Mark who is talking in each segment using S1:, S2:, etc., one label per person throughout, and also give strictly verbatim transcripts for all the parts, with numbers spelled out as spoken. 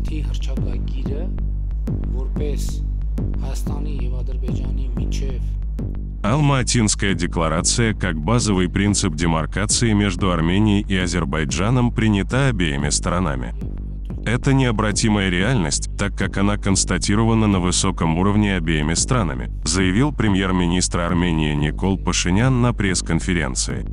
S1: Բաթի հռչակագիրը որպես Հայաստանի եւ Ադրբեջանի միջև
S2: Алма-Атинская декларация как базовый принцип демаркации между Арменией и Азербайджаном принята обеими сторонами. Это необратимая реальность, так как она констатирована на высоком уровне обеими странами, заявил премьер-министр Армении Никол Пашинян на пресс-конференции.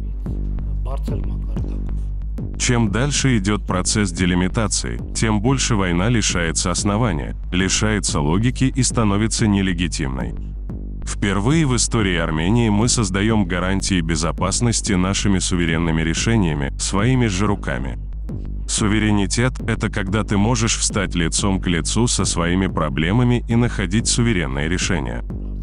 S2: Чем дальше идет процесс делимитации, тем больше война лишается основания, лишается логики и становится нелегитимной. Впервые в истории Армении мы создаем гарантии безопасности нашими суверенными решениями, своими же руками. Суверенитет – это когда ты можешь встать лицом к лицу со своими проблемами и находить суверенные решения.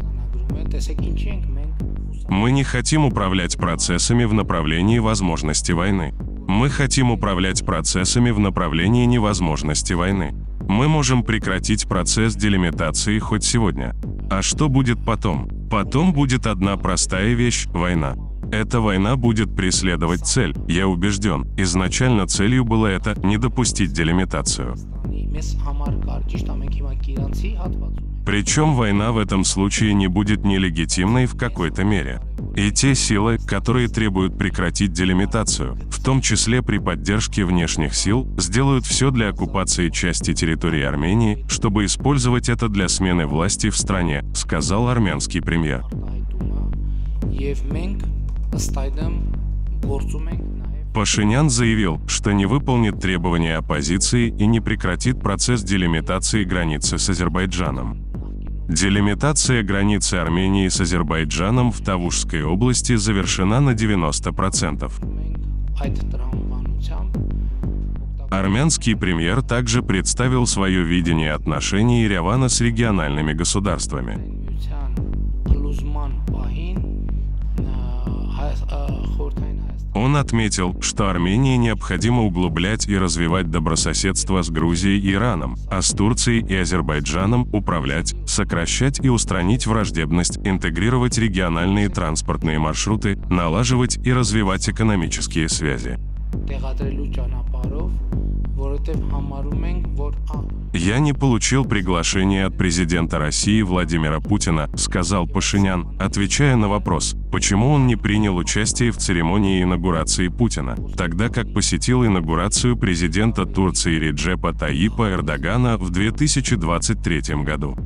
S2: Мы не хотим управлять процессами в направлении возможности войны. Мы хотим управлять процессами в направлении невозможности войны. Мы можем прекратить процесс делимитации хоть сегодня. А что будет потом? Потом будет одна простая вещь – война. Эта война будет преследовать цель, я убежден. Изначально целью было это – не допустить делимитацию. Причем война в этом случае не будет нелегитимной в какой-то мере. И те силы, которые требуют прекратить делимитацию, в том числе при поддержке внешних сил, сделают все для оккупации части территории Армении, чтобы использовать это для смены власти в стране, сказал армянский премьер. Пашинян заявил, что не выполнит требования оппозиции и не прекратит процесс делимитации границы с Азербайджаном. Делимитация границы Армении с Азербайджаном в Тавушской области завершена на девяносто процентов. Армянский премьер также представил свое видение отношений Еревана с региональными государствами. Он отметил, что Армении необходимо углублять и развивать добрососедство с Грузией и Ираном, а с Турцией и Азербайджаном управлять, сокращать и устранить враждебность, интегрировать региональные транспортные маршруты, налаживать и развивать экономические связи. «Я не получил приглашение от президента России Владимира Путина», сказал Пашинян, отвечая на вопрос, почему он не принял участие в церемонии инаугурации Путина, тогда как посетил инаугурацию президента Турции Реджепа Таyyипа Эрдогана в две тысячи двадцать третьем году.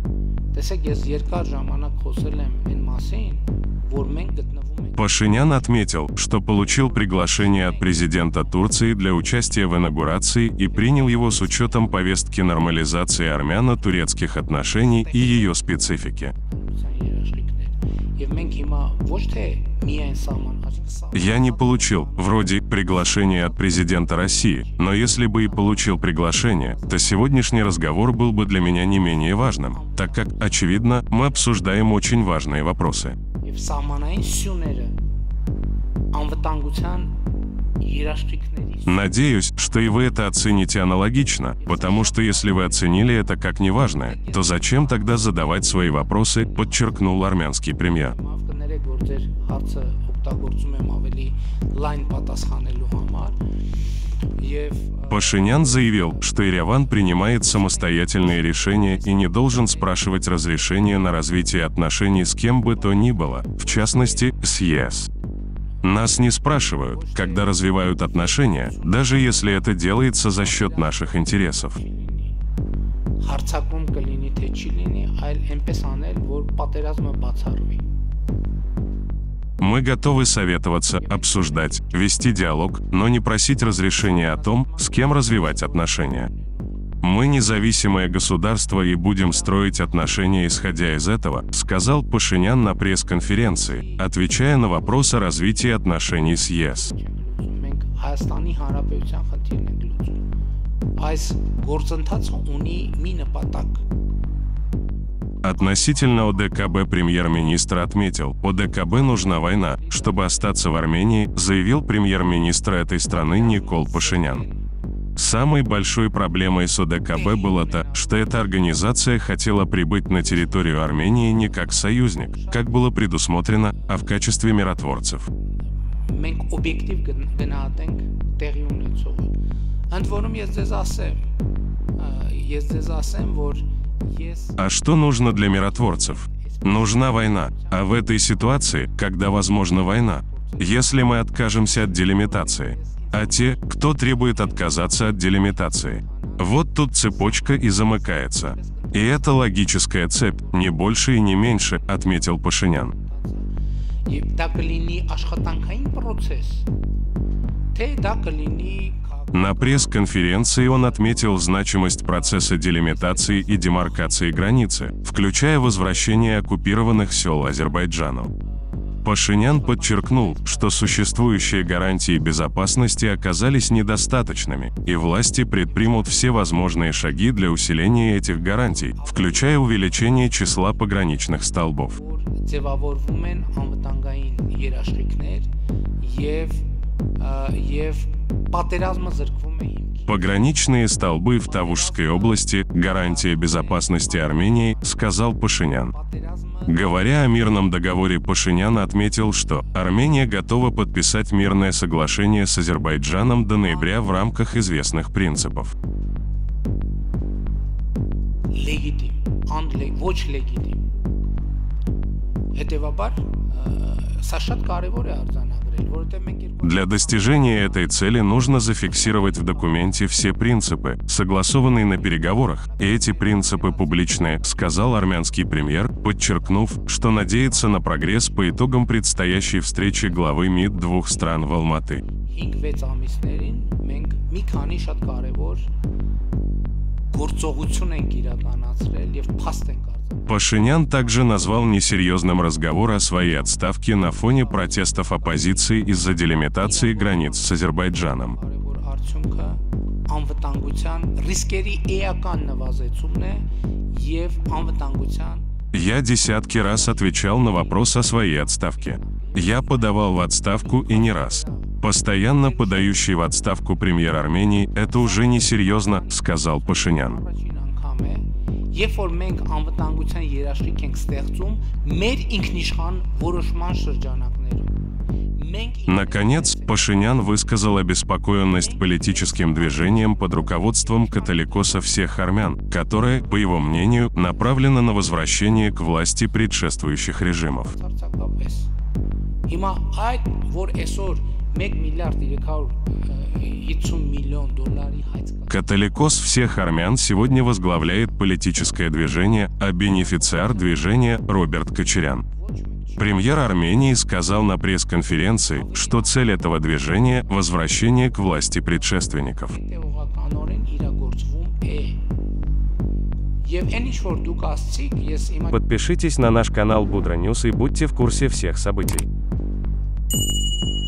S2: Пашинян отметил, что получил приглашение от президента Турции для участия в инаугурации и принял его с учетом повестки нормализации армяно-турецких отношений и ее специфики. Я не получил, вроде, приглашение от президента России, но если бы и получил приглашение, то сегодняшний разговор был бы для меня не менее важным, так как, очевидно, мы обсуждаем очень важные вопросы. Надеюсь, что и вы это оцените аналогично, потому что если вы оценили это как неважное, то зачем тогда задавать свои вопросы, подчеркнул армянский премьер. Пашинян заявил, что Ереван принимает самостоятельные решения и не должен спрашивать разрешения на развитие отношений с кем бы то ни было, в частности, с ЕС. Нас не спрашивают, когда развивают отношения, даже если это делается за счет наших интересов. Мы готовы советоваться, обсуждать, вести диалог, но не просить разрешения о том, с кем развивать отношения. Мы независимое государство и будем строить отношения исходя из этого, сказал Пашинян на пресс-конференции, отвечая на вопрос о развитии отношений с ЕС. Относительно ОДКБ премьер-министр отметил, ОДКБ нужна война, чтобы остаться в Армении, заявил премьер-министр этой страны Никол Пашинян. Самой большой проблемой с ОДКБ было то, что эта организация хотела прибыть на территорию Армении не как союзник, как было предусмотрено, а в качестве миротворцев.
S1: ես ձեզ ասեմ, որ ես
S2: А что нужно для миротворцев? Нужна война. А в этой ситуации, когда возможна война, если мы откажемся от делимитации, а те, кто требует отказаться от делимитации, вот тут цепочка и замыкается. И это логическая цепь, не больше и не меньше, отметил Пашинян.
S1: եւ դա կլինի աշխատանքային process, թե դա կլինի
S2: На пресс-конференции он отметил значимость процесса делимитации и демаркации границы, включая возвращение оккупированных сел Азербайджану. Пашинян подчеркнул, что существующие гарантии безопасности оказались недостаточными, и власти предпримут все возможные шаги для усиления этих гарантий, включая увеличение числа пограничных столбов.
S1: ձևավորվում են անվտանգային երաշխիքներ եւ եւ պատերազմը զրկվում է հիմքի
S2: Пограничные столбы в Тавушской области – гарантия безопасности Армении, сказал Пашинян. Говоря о мирном договоре, Пашинян отметил, что Армения готова подписать мирное соглашение с Азербайджаном до ноября в рамках известных принципов.
S1: Լեգիտիմ, անլեգ, ոչ լեգիտիմ։ Հետևաբար, սա շատ կարևոր է արձանագրել, որովհետև մենք երկու
S2: Для достижения этой цели нужно зафиксировать в документе все принципы, согласованные на переговорах, и эти принципы публичные, сказал армянский премьер, подчеркнув, что надеется на прогресс по итогам предстоящей встречи главы МИД двух стран в Алматы.
S1: հինգ-վեց ամիսներին մենք մի քանի շատ կարևոր գործողություն ենք իրականացրել եւ փաստ ենք արձանագրել։
S2: Пашинян также назвал несерьезным разговор о своей отставке на фоне протестов оппозиции из-за делимитации границ с Азербайджаном.
S1: Կարևոր արդյունքը անվտանգության ռիսկերի էական նվազեցումն է եւ անվտանգության
S2: Я десятки раз отвечал на вопрос о своей отставке. Я подавал в отставку и не раз. Постоянно подающий в отставку премьер Армении – это уже несерьезно, сказал Пашинян.
S1: առաջին անգամ է, երբ որ մենք անվտանգության երաշխիք ենք ստեղծում մեր ինքնիշխան որոշման շրջանակներում։ Մենք
S2: Наконец, Пашинян высказал обеспокоенность политическим движением под руководством католикоса всех армян, которое, по его мнению, направлено на возвращение к власти предшествующих режимов.
S1: Ցարձակապես։ Հիմա այդ որ այսօր մեկ միլիարդ երեք հարյուր հիսուն միլիոն դոլարի հայց կա
S2: Католикос всех армян сегодня возглавляет политическое движение, а бенефициар движения Роберт Кочарян. Премьер Армении сказал на пресс-конференции, что цель этого движения – возвращение к власти предшественников.
S1: տեղողականորեն իրագործվում է։ Եվ այն ինչ որ դուք ասցիք, ես իմա
S3: Подпишитесь на наш канал Будра Ньюс и будьте в курсе всех событий.